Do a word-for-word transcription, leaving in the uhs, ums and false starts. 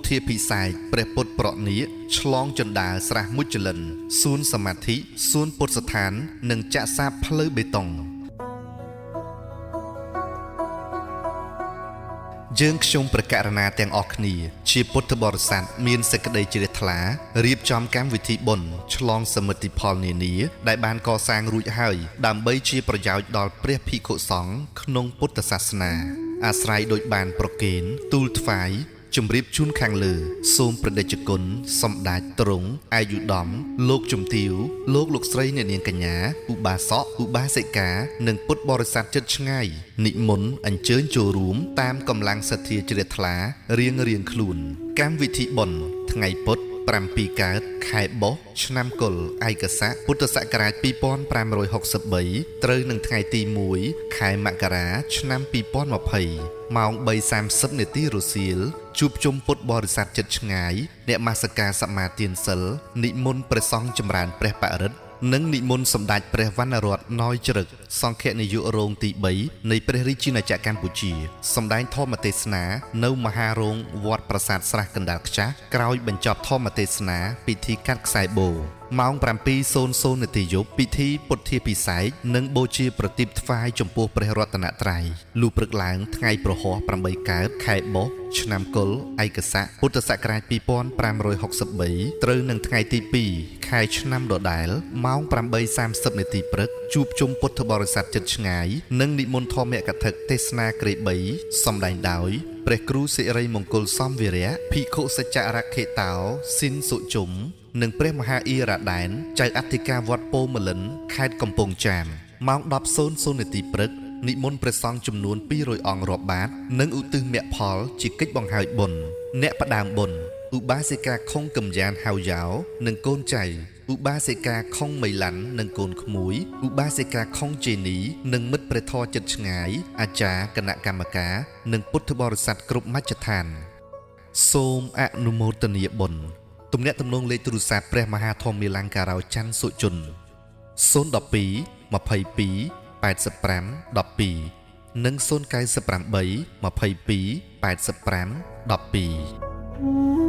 ធាភិសែកព្រះពុទ្ធប្រណិឆ្លងចណ្ដាលស្រះមុចលិនសួនសមាធិសួនពុទ្ធស្ថាននិងចាក់សាបផ្លូវបេតុងយើងខ្ញុំប្រកាសណាទាំងអស់គ្នាជាពុទ្ធបរិស័ទមានសេចក្តីជ្រះថ្លារៀបចំកម្មវិធីបុណ្យឆ្លងសមិទ្ធិផលនានាដែលបានកសាងរួចហើយដើម្បីជាប្រយោជន៍ដល់ព្រះភិក្ខុសង្ឃក្នុងពុទ្ធសាសនាអាស្រ័យដោយបានប្រគេនទូលថ្វាយជំរាបជូនខាងលើសូមព្រះតេជគុណសម្ដេចទ្រង់អាយុដំលោកជំទាវលោកលោកស្រីអ្នកនាងកញ្ញាឧបាសកឧបាសិកានិងពុទ្ធបរិស័ទជិតឆ្ងាយនិមន្តអញ្ជើញចូលរួមតាមកម្លាំងសទ្ធាជ្រះថ្លារៀងរៀងខ្លួនកម្មវិធីបុណ្យថ្ងៃពុទ្ធប្រាំពីរកើតខែបុស្សឆ្នាំកុរឯកស័កពុទ្ធសករាជពីរពាន់ប្រាំរយហកសិបបីត្រូវនឹងថ្ងៃទីមួយខែមករាឆ្នាំពីរពាន់ម្ភៃម៉ោងបីសាមសិបនាទីរសៀលជួបជុំពុទ្ធបរិស័ទជិតឆ្ងាយអ្នកមស្ការសមាទានសិលនិមន្តព្រះសង្ឃចម្រើនព្រះបរិត្តនិងនិមន្តសម្ដេចព្រះវណ្ណរតនយជ្រឹកសង្ឃនាយករងទីបីនៃព្រះរាជាណាចក្រកម្ពុជាសម្ដែងធម្មទេសនានៅមហារោងវត្តប្រាសាទស្រះកណ្ដាលខ្ចាស់ក្រោយបញ្ចប់ធម្មទេសនាពិធីកាត់ខ្សែបូម៉ោងប្រាំពីរនាទីយប់ពិធីពុទ្ធាភិសេកនិងបូជាប្រទីបថ្វាយចំពោះព្រះរតនត្រ័យលុះព្រឹកឡើងថ្ងៃប្រហោះប្រាំបីកើតខែបុស្សឆ្នាំកុរឯកស័កពុទ្ធសករាជពីរពាន់ប្រាំរយហកសិបបីត្រូវនឹងថ្ងៃទីពីរខែឆ្នាំដដែលម៉ោងប្រាំបីសាមសិបនាទីព្រឹកជួបជុំពុទ្ធបរិស័ទជិតឆ្ងាយនិងនិមន្តធម្មកថាទេសនាក្រេបីសម្ដែងដោយព្រះគ្រូសិរីមង្គលសំវីរៈភិក្ខុសច្ចរខេតោស៊ីនសុជុំនិងព្រះមហាអ៊ីរ៉ាដែនចៅអធិការវត្តពោមលិនខេត្តកំពង់ចាមម៉ោងដប់នាទីព្រឹកនិមន្តព្រះសង្ឃចំនួនពីររយអង្គរាប់បាតនិងឧទ្ទិសមគ្គផលជាកិច្ចបង្ហើយបុណ្យអ្នកផ្ដើមបុណ្យឧបាសិកាខុងកំយ៉ានហៅយ៉ោនិងកូនចៅឧបាសិកាខុងមីឡាន់និងកូនក្មួយឧបាសិកាខុងជេនីនិងមិត្តព្រះធម៌ជិតឆ្ងាយអាចារ្យគណៈកម្មការនិងពុទ្ធបរិស័ទគ្រប់មជ្ឈដ្ឋានសូមអនុមោទនាបុណ្យទំនាក់ទំនងលេខទូរស័ព្ទព្រះមហាធម្មលង្ការោច័ន្ទសុជុនศูนย์ một hai ยี่สิบสอง แปดสิบห้า สิบสองនិងศูนย์ เก้า แปด ยี่สิบสอง แปดสิบห้า สิบสอง